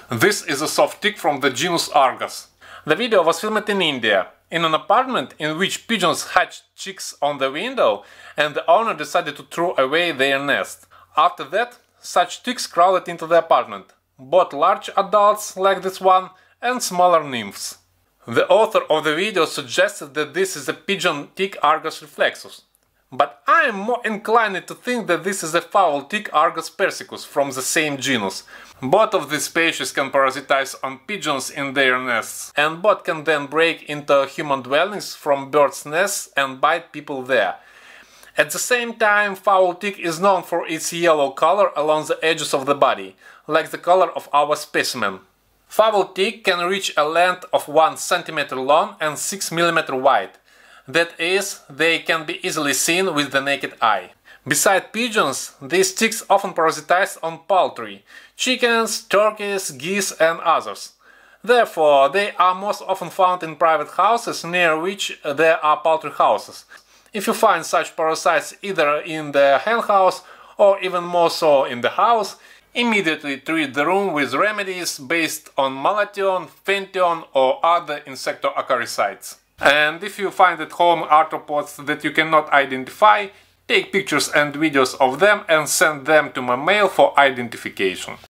This is a soft tick from the genus Argas. The video was filmed in India, in an apartment in which pigeons hatched chicks on the window and the owner decided to throw away their nest. After that, such ticks crawled into the apartment, both large adults like this one and smaller nymphs. The author of the video suggested that this is a pigeon tick Argas reflexus, but I am more inclined to think that this is a fowl tick Argas persicus from the same genus. Both of these species can parasitize on pigeons in their nests, and both can then break into human dwellings from birds' nests and bite people there. At the same time, fowl tick is known for its yellow color along the edges of the body, like the color of our specimen. Fowl tick can reach a length of 1 cm long and 6 mm wide. That is, they can be easily seen with the naked eye. Besides pigeons, these ticks often parasitize on poultry, chickens, turkeys, geese and others. Therefore, they are most often found in private houses near which there are poultry houses. If you find such parasites either in the hen house or even more so in the house, immediately treat the room with remedies based on malathion, fenthion or other insectoacaricides. And if you find at home arthropods that you cannot identify, take pictures and videos of them and send them to my mail for identification.